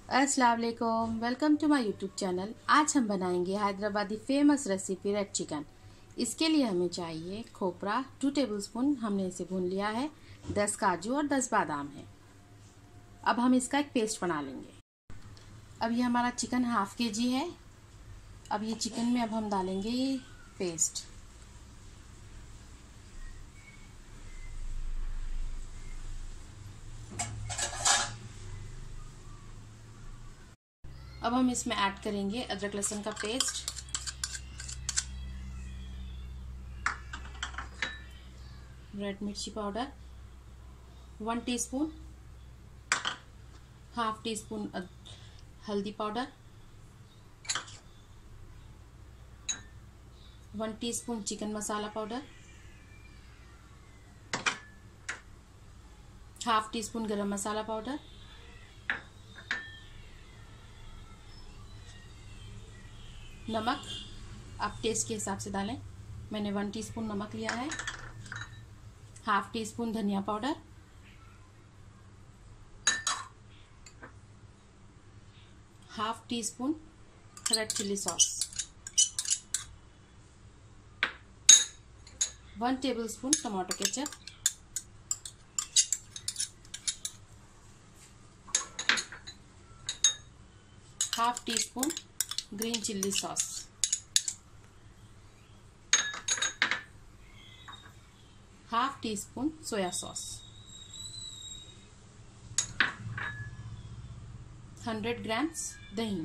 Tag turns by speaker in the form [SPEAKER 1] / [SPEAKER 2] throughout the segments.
[SPEAKER 1] अस्सलाम वालेकुम, welcome to my YouTube channel. आज हम बनाएंगे Hyderabadi famous recipe red chicken. इसके लिए हमें चाहिए खोपरा 2 टेबलस्पून, हमने इसे भून लिया है। 10 काजू और 10 बादाम है। अब हम इसका एक पेस्ट बना लेंगे। अब ये हमारा चिकन हाफ केजी है। अब ये चिकन में अब हम डालेंगे ये पेस्ट। अब हम इसमें ऐड करेंगे अदरक लहसुन का पेस्ट, रेड मिर्ची powder 1 teaspoon, half teaspoon हल्दी powder, 1 teaspoon chicken masala powder, half teaspoon garam masala powder, नमक आप टेस्ट के हिसाब से डालें। मैंने 1 टीस्पून नमक लिया है। हाफ टी स्पून धनिया powder, half teaspoon red chili sauce, 1 tablespoon tomato ketchup, half teaspoon green chilli sauce, half teaspoon soya sauce, 100 grams दही,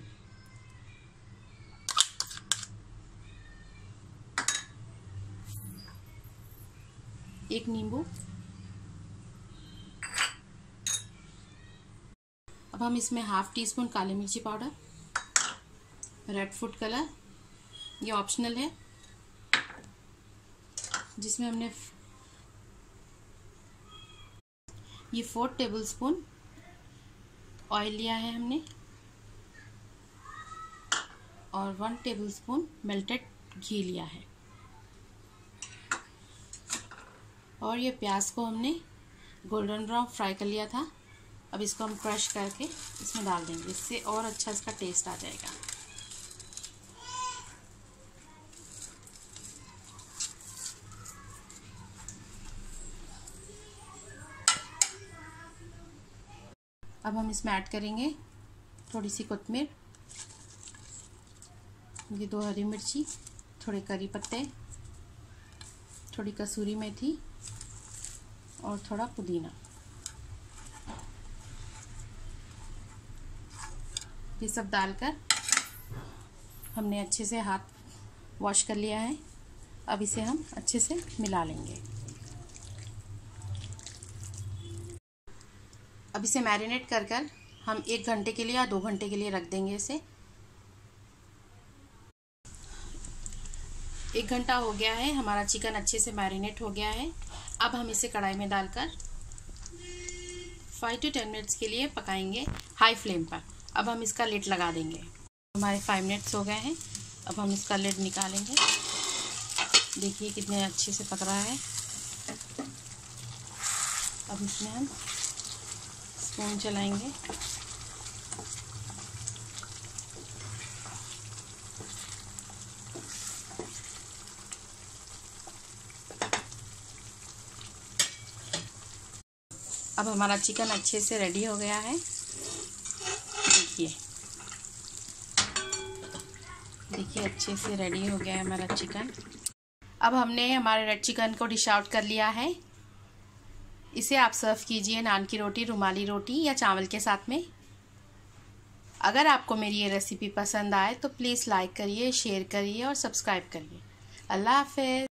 [SPEAKER 1] एक नींबू। अब हम इसमें हाफ टी स्पून काली मिर्ची पाउडर, रेड फूड कलर, ये ऑप्शनल है, जिसमें हमने ये 4 टेबलस्पून ऑयल लिया है हमने, और 1 टेबलस्पून मेल्टेड घी लिया है। और ये प्याज को हमने गोल्डन ब्राउन फ्राई कर लिया था। अब इसको हम क्रश करके इसमें डाल देंगे, इससे और अच्छा इसका टेस्ट आ जाएगा। अब हम इसमें ऐड करेंगे थोड़ी सी कोतमीर, ये 2 हरी मिर्ची, थोड़े करी पत्ते, थोड़ी कसूरी मेथी और थोड़ा पुदीना। ये सब डालकर हमने अच्छे से हाथ वॉश कर लिया है। अब इसे हम अच्छे से मिला लेंगे। अब इसे मैरिनेट कर हम 1 घंटे के लिए या 2 घंटे के लिए रख देंगे इसे। 1 घंटा हो गया है, हमारा चिकन अच्छे से मैरिनेट हो गया है। अब हम इसे कढ़ाई में डालकर 5 to 10 मिनट्स के लिए पकाएंगे हाई फ्लेम पर। अब हम इसका लिड लगा देंगे। हमारे 5 मिनट्स हो गए हैं। अब हम इसका लिड निकालेंगे। देखिए कितने अच्छे से पक रहा है। अब इसमें हम स्पून चलाएंगे। अब हमारा चिकन अच्छे से रेडी हो गया है। देखिए अच्छे से रेडी हो गया है हमारा चिकन। अब हमने हमारे रेड चिकन को डिश आउट कर लिया है। इसे आप सर्व कीजिए नान की रोटी, रुमाली रोटी या चावल के साथ में। अगर आपको मेरी ये रेसिपी पसंद आए तो प्लीज़ लाइक करिए, शेयर करिए और सब्सक्राइब करिए। अल्लाह हाफ़िज़।